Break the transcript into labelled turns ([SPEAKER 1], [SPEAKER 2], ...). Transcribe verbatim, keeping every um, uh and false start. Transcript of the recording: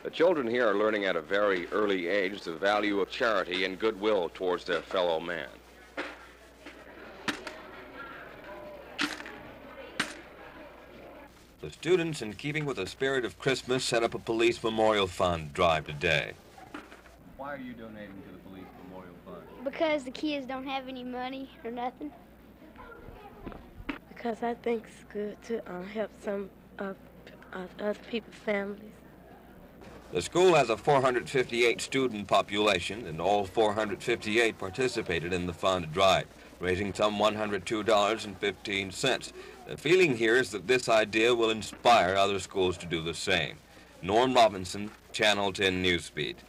[SPEAKER 1] The children here are learning at a very early age the value of charity and goodwill towards their fellow man.
[SPEAKER 2] The students, in keeping with the spirit of Christmas, set up a police memorial fund drive today.
[SPEAKER 3] Why are you donating to the police memorial fund?
[SPEAKER 4] Because the kids don't have any money or nothing.
[SPEAKER 5] Because I think it's good to uh, help some of uh, other people's families.
[SPEAKER 2] The school has a four hundred fifty-eight student population, and all four hundred fifty-eight participated in the fund drive, raising some one hundred two dollars and fifteen cents. The feeling here is that this idea will inspire other schools to do the same. Norm Robinson, Channel ten Newsbeat.